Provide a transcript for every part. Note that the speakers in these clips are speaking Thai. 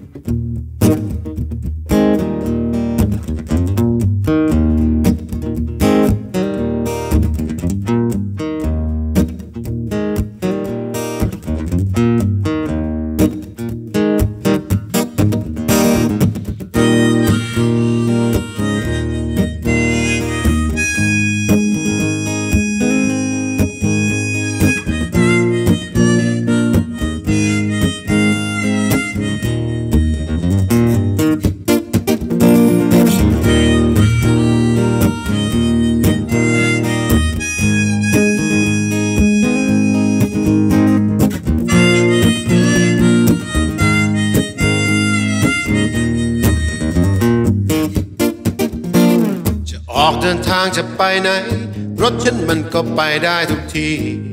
ออกเดินทางจะไปไหนรถฉันมันก็ไปได้ทุกที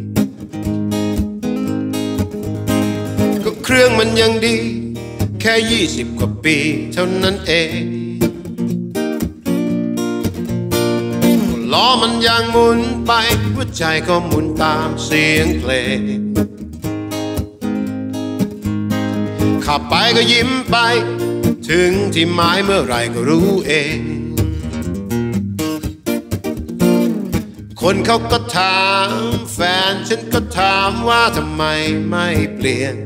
ก็เครื่องมันยังดีแค่20 กว่าปีเท่านั้นเองล้อมันยังหมุนไปหัวใจก็หมุนตามเสียงเพลงขับไปก็ยิ้มไปถึงที่หมายเมื่อไรก็รู้เองคนเขาก็ถามแฟนฉันก็ถามว่าทำไมไม่เปลี่ยน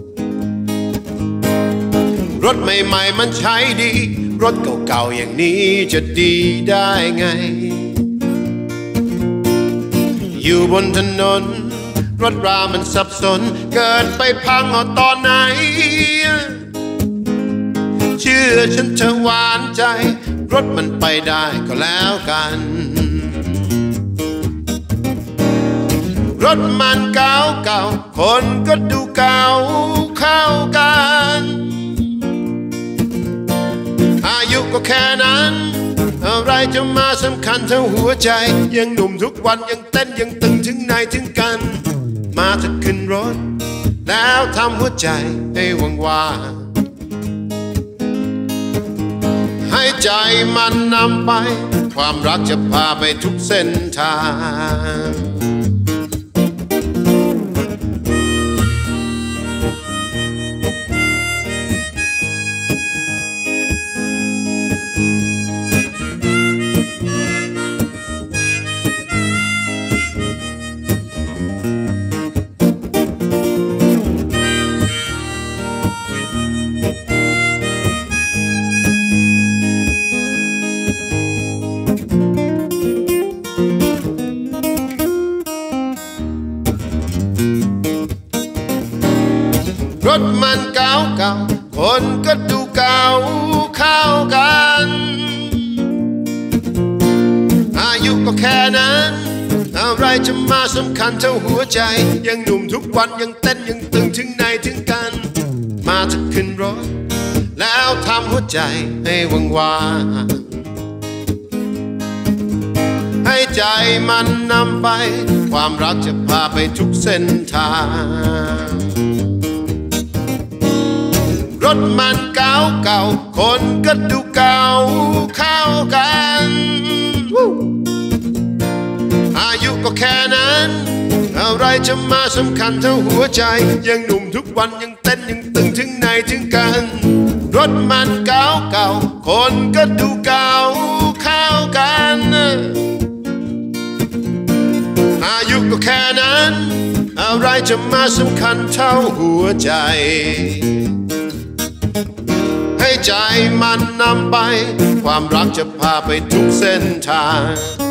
รถใหม่ๆมันใช้ดีรถเก่าๆอย่างนี้จะดีได้ไงอยู่บนถนนรถรามันสับสนเกิดไปพังเอาตอนไหนเชื่อฉันเธอหวานใจรถมันไปได้ก็แล้วกันรถมันเก่าๆคนก็ดูเก่าเข้ากันอายุก็แค่นั้นอะไรจะมาสำคัญเท่าหัวใจยังหนุ่มทุกวันยังเต้นยังตึงถึงไหนถึงกันมาถ้าขึ้นรถแล้วทำหัวใจให้ว่างๆให้ใจมันนำไปความรักจะพาไปทุกเส้นทางรถมันเก่าๆคนก็ดูเก่าเข้ากันอายุก็แค่นั้นอะไรจะมาสำคัญเท่าหัวใจยังหนุ่มทุกวันยังเต้นยังตึงถึงไหนถึงกันมาจะขึ้นรถแล้วทำหัวใจให้ว่างๆให้ใจมันนำไปความรักจะพาไปทุกเส้นทางรถมันเก่าๆคนก็ดูเก่าเข้ากันอายุก็แค่นั้นอะไรจะมาสำคัญเท่าหัวใจยังหนุ่มทุกวันยังเต้นยังตึงถึงไหนถึงกันรถมันเก่าๆคนก็ดูเก่าเข้ากันอายุก็แค่นั้นอะไรจะมาสำคัญเท่าหัวใจให้ใจมันนำไปความรักจะพาไปทุกเส้นทาง